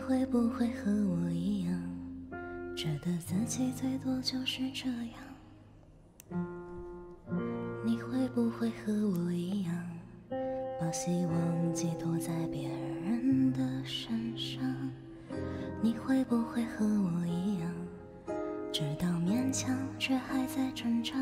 会不会和我一样，觉得自己最多就是这样？你会不会和我一样，把希望寄托在别人的身上？你会不会和我一样，知道勉强却还在挣扎？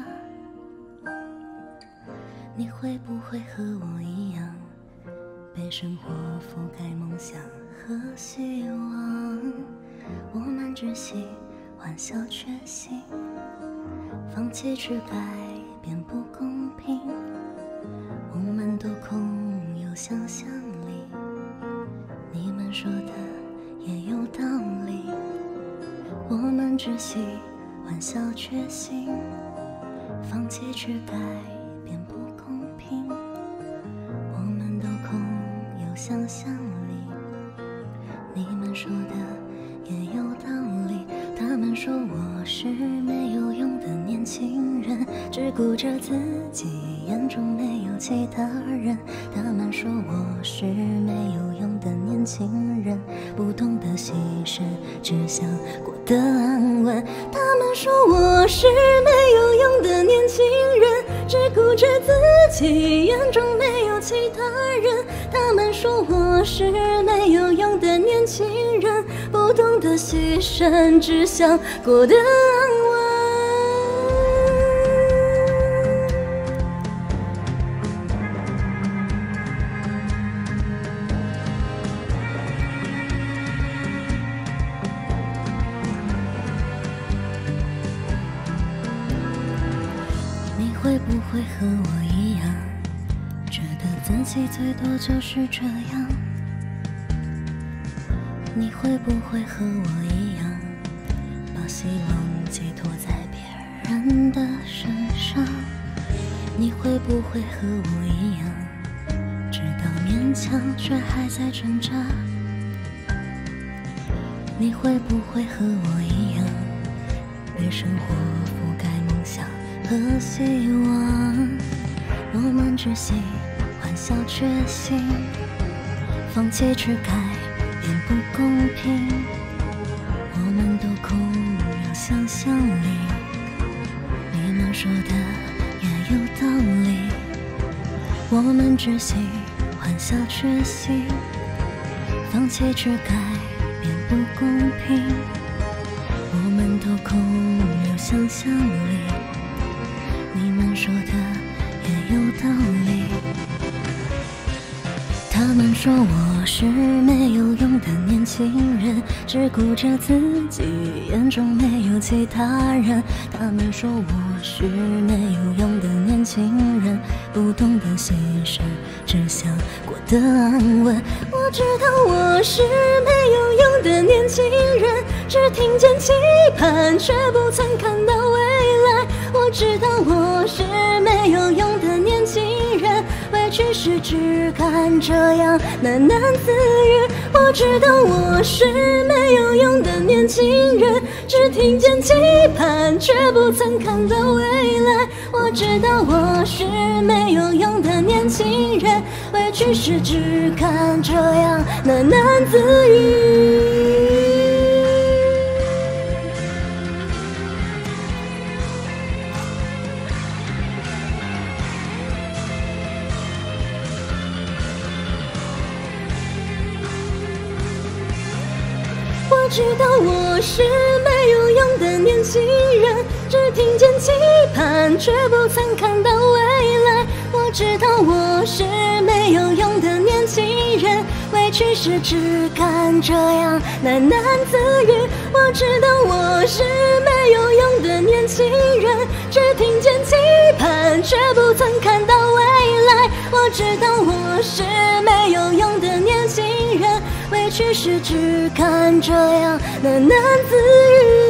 你会不会和我一样，被生活覆盖梦想和希望？我们只喜欢笑确信，放弃去改变不公平。我们都空有想象力，你们说的也有道理。我们只喜欢笑确信，放弃去改变不公平。我们都空有想象力，你们说的也有道理。他们说我是没有用的年轻人，只顾着自己，眼中没有其他人。他们说我是没有用的年轻人，不懂得牺牲，只想过得安稳。他们说我是没有用的年轻人，只顾着自己，眼中没有其他人。他们说我是没有用的年轻人，不懂得牺牲，只想过得安稳。你会不会和我一样，觉得自己最多就是这样？你会不会和我一样，把希望寄托在别人的身上？你会不会和我一样，知道勉强却还在挣扎？你会不会和我一样，被生活覆盖梦想和希望？我们只喜欢笑确信，放弃去改变不公平。我们都空有想象力，你们说的也有道理。我们只喜欢笑确信，放弃去改变不公平。我们都空有想象力，你们说的也有道理。他们说我是没有用的年轻人，只顾着自己，眼中没有其他人。他们说我是没有用的年轻人，不懂得牺牲，只想过得安稳。我知道我是没有用的年轻人，只听见期盼，却不曾看到未来。我知道我是没有用的年轻人，委屈时只敢这样喃喃自语。我知道我是没有用的年轻人，只听见期盼，却不曾看到未来。我知道我是没有用的年轻人，委屈时只敢这样喃喃自语。我知道我是没有用的年轻人，只听见期盼，却不曾看到未来。我知道我是没有用的年轻人，委屈时只敢这样喃喃自语。我知道我是没有用的年轻人，只听见期盼，却不曾看到未来。我知道我是没有用的年轻人，委屈时只敢这样喃喃自语。